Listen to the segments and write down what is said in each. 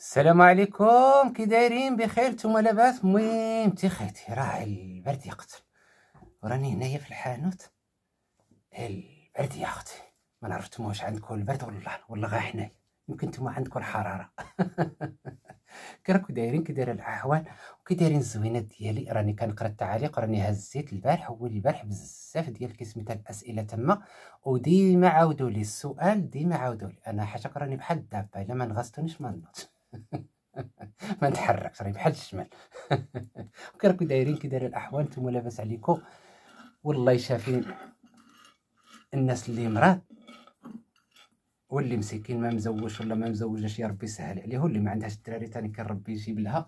السلام عليكم، كي دايرين؟ بخير؟ نتوما لاباس؟ المهم تيخيتي راه البرد يقتل، وراني هنايا في الحانوت. البرد يا اختي، ما نعرف نتوما واش عندكم البرد ولا غا حنايا، يمكن نتوما عندكم الحراره. كي راكو دايرين؟ كي دايره الاحوال وكي دايرين الزوينات ديالي؟ راني كنقرا التعاليق، راني هزيت البارح البارح بزاف ديال سميتها الاسئله تما، وديما عاودوا لي السؤال، ديما عاودوا لي انا حاشاك راني بحال الدابه، الا ما نغصتونيش ما نوض. ما نتحركش، راني بحال الجمل. كي راكو دايرين؟ كي دايره الاحوال؟ نتوما لاباس عليكم؟ والله شافين الناس اللي مرض واللي مسكين ما مزوجش ولا ما مزوجاش، يا ربي يسهل عليه، واللي ما عندهاش الدراري تاني كان ربي يجيب لها،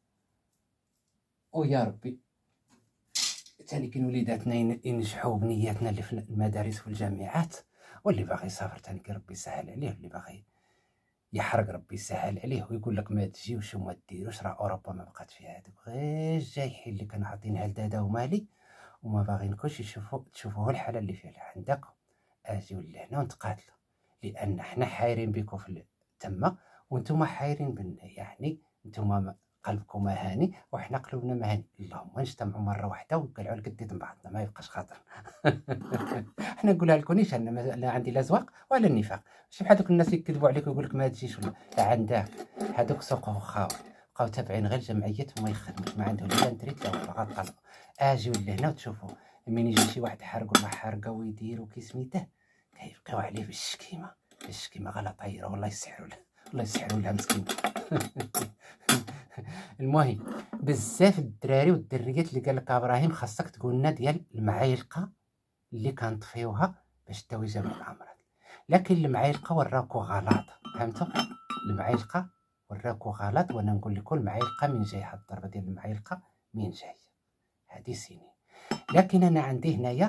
ويا ربي تاني كاين وليداتنا ينجحوا بنياتنا اللي في المدارس والجامعات، واللي باغي يسافر تاني كي ربي يسهل عليه، واللي باغي يحرق ربي يسهل عليه ويقول لك ما تجيوش وما ديروش، راه اوروبا ما بقات فيها هذوك غير الجايحين اللي كانوا عاطينها لدادا ومالي وما باغينكوش تشوفوا الحاله اللي فيها عندكم. اجيو لهنا ونتقاتلوا، لان حنا حايرين بكم في تما وانتم حايرين بنا، يعني انتم قلبكم هاني وحنا قلوبنا مهاني، اللهم نجتمعوا مره واحده ونقلعوا القديد من بعضنا، ما يبقاش خاطر. حنا نقولها لكونيش انا لا عندي لا زواق ولا النفاق، ماشي بحال دوك الناس يكذبوا عليك ويقول لك ما تجيش ولا عندك، هذوك سوق وخاوي بقاو تابعين غير الجمعيات وما يخدموش، ما عندهم لا نتريت لا والله، غطلوا. اجيو لهنا وتشوفوا منين يجي شي واحد حارق ولا حارقه ويديروا كي سميته، كيبقاو عليه بالشكيمه، الشكيمه غلا طايره، والله يسحروا له، والله يسحروا لها مسكين. المهم بزاف الدراري والدريات اللي قال لك ابراهيم خاصك تقول لنا ديال المعايلقه اللي كنطفيوها باش تداوي جميع الامراض، لكن المعايلقه وراكو غلط، فهمتوا؟ المعايلقه وراكو غلط، وانا نقول لكم المعايلقه من جاي، هاد الضربه ديال المعايلقه من جاي هادي سنين، لكن انا عندي هنايا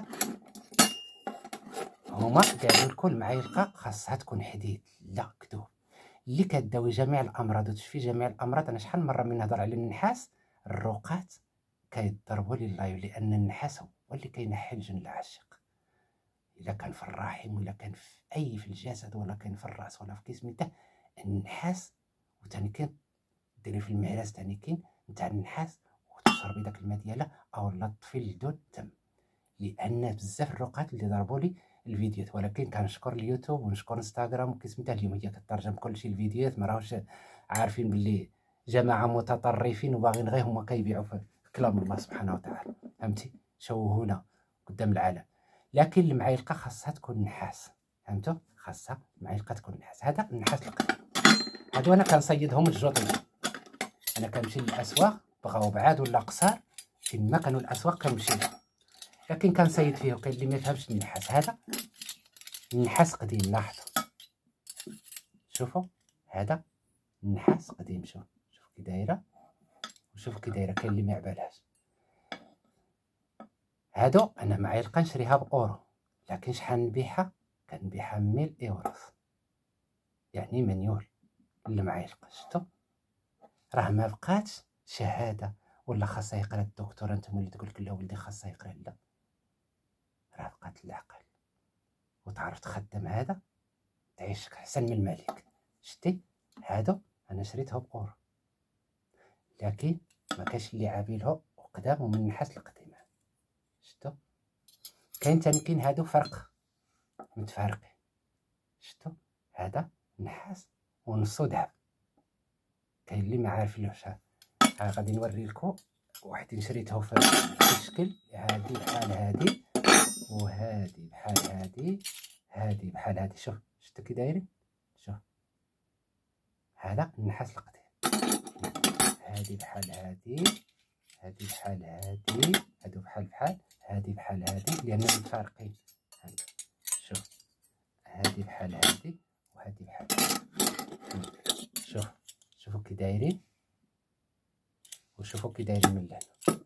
هما قالوا لكم المعايلقه خاصها تكون حديد، لا كذوب، اللي كداوي جميع الامراض وتشفي جميع الامراض. انا شحال مره من نهضر على النحاس، الرقات كيضربوا لي اللايف، لان النحاس هو اللي كينحي الجن العاشق، الا كان في الرحم ولا كان في الجسد ولا كان في الراس ولا في سميته النحاس. وثاني كاين ديري في المهراس ثاني كاين نتاع النحاس، وتشربي داك الماء ديالها او لا تطفي الدود تم، لان بزاف الرقات اللي ضربوا لي الفيديوهات. ولكن كنشكر اليوتيوب ونشكر انستغرام وكسميتها، اليوم هي كترجم كلشي الفيديوهات، ما راهوش عارفين باللي جماعه متطرفين وباغيين غير هما كيبيعوا في كلام الله سبحانه وتعالى، فهمتي؟ شوهونا قدام العالم. لكن المعايلقه خاصها تكون نحاس، فهمتوا؟ خاصها المعايلقه تكون نحاس، هذا النحاس القديم، هادو انا كنصيدهم الجوطي، انا كنمشي للاسواق بغاو بعاد ولا قصار، فين كانوا الاسواق كنمشي لهم، لكن كنصيد فيه. وكاين اللي ما يفهمش النحاس، هذا النحاس قديم، لاحظوا شوفوا هذا النحاس قديم، شوف كي دايره وشوف كي دايره، كاين اللي ما يعبالهاش. هادو انا معايلقه نشريها باورو، لكن شحال نبيعها؟ كنبيعها 1000 اورو، يعني مليون المعايلقه. شفتوا؟ راه ما بقاتش شهاده ولا خاصها يقرا الدكتور، انتم اللي تقول لك لا ولدي خاصها يقرا، لا راه بقات العقل وتعرف تخدم، هذا تعيش احسن من الملك. شتي هادو انا شريتها باورو، لكن ما كاينش اللي عابيلها وقدام ومن النحاس القديم. شتو؟ كاين تاني هادو فرق متفارقين. شتو؟ هذا نحاس ونصو ذهب، كاين اللي ما عارفينوش. غادي نوري لكم واحد شريته في الشكل هادي بحال هادي، وهادي بحال هادي، هادي بحال هادي. شوف شتو كي دايرين؟ شوف هذا النحاس القديم، هادي بحال هادي، هادي بحال هادي، هادو بحال هادي بحال هادي، لأنهم متفارقين. شوف هادي بحال هادي وهادي بحال هادي. شوفوا كي دايرين، وشوفوا كي دايرين من لهنا.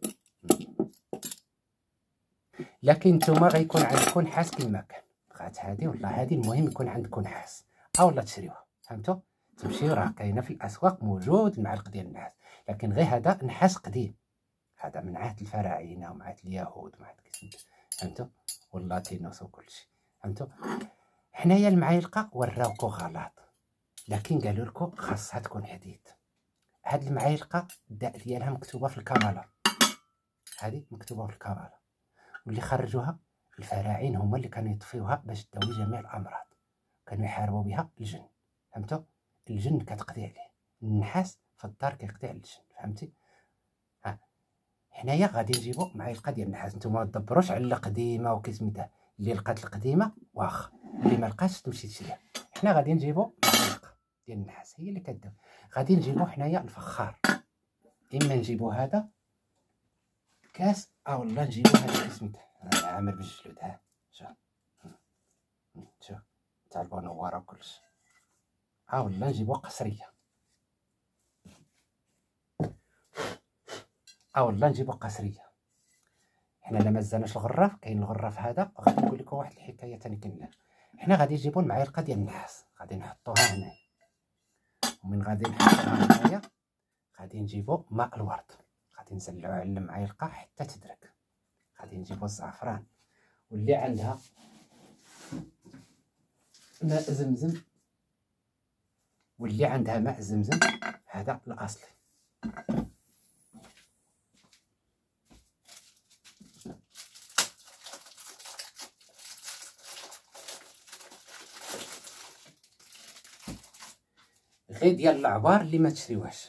لكن نتوما غيكون عندكم نحاس كيما كان، بقات هادي ولا هادي، المهم يكون عندكم نحاس اولا تشريوها، فهمتوا؟ تمشيو راه كاينه في الاسواق موجود المعلق ديال النحاس، لكن غير هذا نحاس قديم، هذا من عهد الفراعنه ومن عهد اليهود ومن عهد فهمتوا؟ واللاتينوس وكلشي، فهمتوا؟ حنايا المعايلقه وراوكو غلط، لكن قالوا لكم خاصها تكون حديد. هاد المعالقه الداء ديالها مكتوبه في الكابالا، هذه مكتوبه في الكابالا، واللي خرجوها الفراعين هما اللي كانوا يطفيوها باش تداوي جميع الامراض، كانوا يحاربوا بها الجن. فهمتوا؟ الجن كتقضي عليه، النحاس في الدار كيقضي على الجن. فهمتي؟ ها حنايا غادي نجيبو معلقه ديال النحاس. نتوما ما تدبروش على القديمه وكسميتها، اللي لقات القديمه واخا، اللي ما لقاتش تمشي تشريها. حنا غادي نجيبو معلقه ديال النحاس هي اللي كداوي. غادي نجيبو حنايا الفخار، اما نجيبو هذا كاس اولا نجيبو هذا كسميتها عامر بالجلود. ها شوف تاع البنواره وكلشي. اولا نجيبو قصريه، اولا نجيبو قصريه. حنا الا مازالناش الغراف، كاين الغراف هذا. غادي نقول لكم واحد الحكايه ثاني كاين. حنا غادي نجيبو المعلقه ديال النحاس، غادي نحطوها هنا، ومن غادي نحطوها هنايا غادي نجيبو ماء الورد، غادي نزلعوه على المعلقه حتى تدرك. غادي نجيبو الزعفران، واللي عندها ماء زمزم، واللي عندها ماء زمزم هذا الاصلي. غير ديال العبار اللي ما تشريوهاش،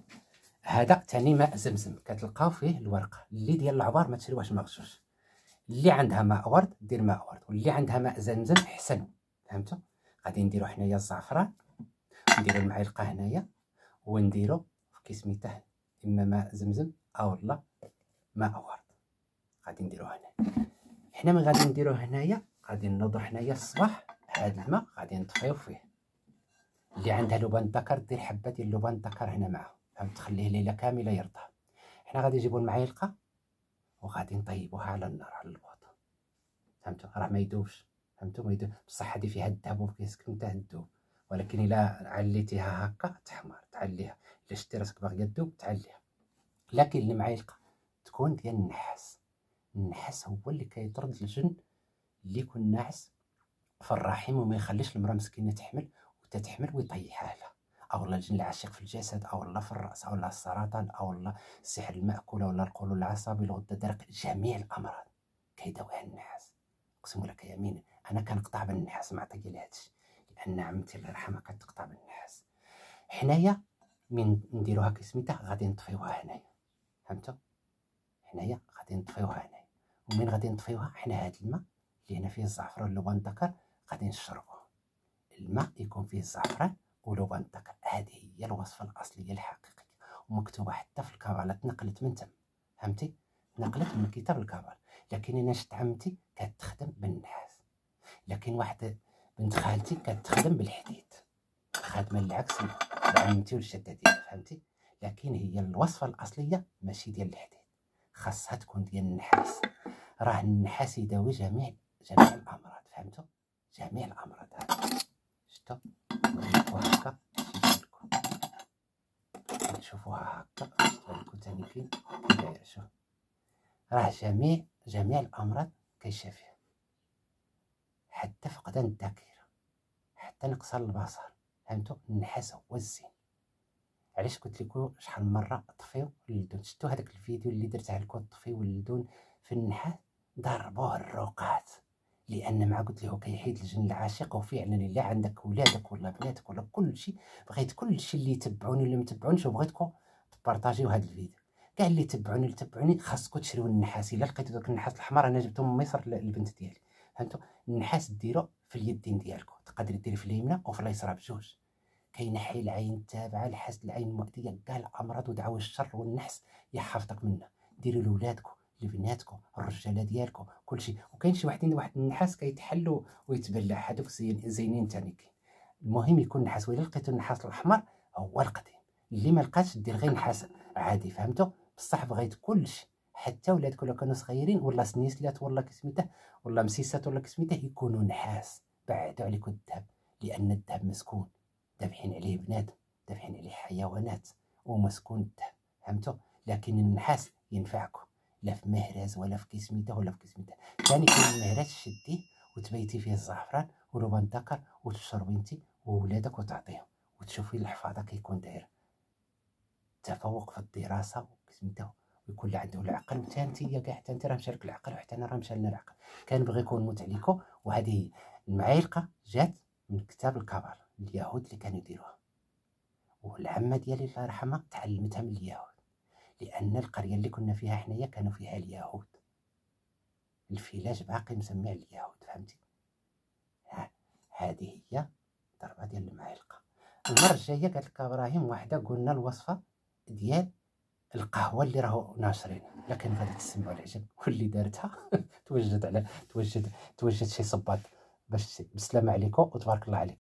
هذا ثاني ماء زمزم كتلقاو فيه الورقه. اللي ديال العبار ما تشريوهاش مغشوش. اللي عندها ماء ورد دير ماء ورد، واللي عندها ماء زمزم احسن. فهمتوا؟ غادي نديرو حنايا الزعفران، نديرو المعلقه هنايا، ونديرو في سميتاه اما ماء زمزم او لا ماء ورد. غادي نديرو هنا. حنا من غادي نديرو هنايا غادي نوضو حنايا الصباح هذا الماء غادي نطفيو فيه. اللي عندها لبان الذكر دير حبه ديال لبان الذكر هنا معاه، فهمت؟ تخليه ليله كامله يرضى. حنا غادي نجيبو المعلقه وغادي نطيبوها على النار على البوط. فهمتوا؟ راه ما يذوبش. فهمتوا؟ ما يذوب. بصح هذه فيها الذهب وكيسكن حتى الذوب، ولكن الا عليتيها هكا تحمر. تعليها الا شتي راسك باغيه تذوب تعليها. لكن المعلقه تكون ديال النحاس. النحاس هو اللي كيطرد الجن اللي يكون ناعس في الرحم وما يخليش المراه مسكينه تحمل وتتحمل ويطيحها لها، او الجن العاشق في الجسد، او الله في الراس، او الله السرطان، او الله السحر الماكوله، ولا القولون العصبي، الغده الدرقيه. جميع الامراض كيداويها النحاس. اقسم لك يمين انا كنقطع بالنحاس مع طيل هادشي، لان عمتي الله يرحمها كتقطع بالنحاس. حنايا من نديروها كسميتها غادي نطفيوها هنايا. فهمتوا؟ حنايا غادي نطفيوها هنايا، ومن غادي نطفيوها حنا هاد الماء اللي هنا فيه الزعفران ولبان الذكر غادي نشربوه. الماء يكون فيه الزعفران ولبان الذكر. هذه هي الوصفه الاصليه الحقيقيه، ومكتوبه حتى في الكابالا، تنقلت من تم. فهمتي؟ تنقلت من كتاب الكابالا. لكن انا شفت عمتي كتخدم بالنحاس، لكن واحد بنت خالتي كتخدم بالحديد، خادمه العكس لعمتي والجده ديالها. فهمتي؟ لكن هي الوصفه الاصليه ماشي ديال الحديد، خاصها تكون ديال النحاس. راه النحاس يداوي جميع الامراض. فهمتوا؟ جميع الامراض. شفتوا؟ نشوفوها هكا نشوفوها هكا نشوفو ثاني كي داير. شوف راه جميع الامراض كيشافيها، حتى فقدان الذاكره، حتى نقصان البصر. فهمتوا؟ النحاس هو الزين. علاش قلت لكم شحال من مره طفيو اللدون؟ شفتوا هذاك الفيديو اللي درته لكم طفيو اللدون في النحاس؟ ضربوه الرقات، لان مع قلت له كيحيد الجن العاشق. وفعلا الا عندك ولادك ولا بناتك ولا كل شيء، بغيت كل شيء اللي يتبعوني واللي ما يتبعونيش، وبغيتكم تبارطاجيو هذا الفيديو. كاع اللي تبعوني خاصكم تشريو النحاس. الا لقيتو داك النحاس الحمر انا جبته من مصر للبنت ديالي. فهمتوا؟ النحاس ديرو في اليدين ديالكم، تقدري ديري في اليمنى وفي اليسرى بجوج. كينحي العين التابعه، الحسد، العين المؤذيه، كاع الامراض ودعوى الشر والنحس يحفظك منها. ديروا لولادكم لبناتكم الرجاله ديالكم كلشي. وكاين شي واحد النحاس كيتحل ويتبلع، هذوك زينين ثاني كاين. المهم يكون نحاس. وإلا لقيتو النحاس الاحمر هو القديم. اللي ما لقاش دير غير نحاس عادي. فهمتوا؟ بصح بغيت كلشي حتى ولادك ولا كانوا صغيرين ولا سنيسلات ولا كسميته ولا مسيسات ولا كسميته يكونوا نحاس. بعدوا عليكم الذهب، لان الذهب مسكون، دافعين عليه بنادم، دافعين عليه حيوانات ومسكون الذهب. فهمتوا؟ لكن النحاس ينفعكم لا في مهرز ولا في كسميته ولا في كسميته. ثاني كاين المهرز شديه وتبيتي فيه الزعفران ولبان الذكر وتشربي انت وولادك وتعطيهم وتشوفي الحفاظه كيكون داير تفوق في الدراسه وكتمداو ويكون عنده العقل، وحتى انت كاع حتى انت راه مشى لك العقل وحتى انا راه مشى لنا العقل، كنبغي يكون موت عليكم. وهذه المعايلقه جات من كتاب الكبار اليهود اللي كانوا يديروها، والعمه ديالي الله يرحمها تعلمتها من اليهود، لان القريه اللي كنا فيها حنايا كانوا فيها اليهود، الفلاج باقي مسمي على اليهود، فهمتي؟ هذه هي الضربه ديال المعلقه. المره الجايه قالت لك ابراهيم واحده قلنا الوصفه ديال القهوه اللي راهو ناشرين، لكن غادي تسمعوا العجب واللي دارتها توجد شي صباط باش. بالسلامه عليكم وتبارك الله عليكم.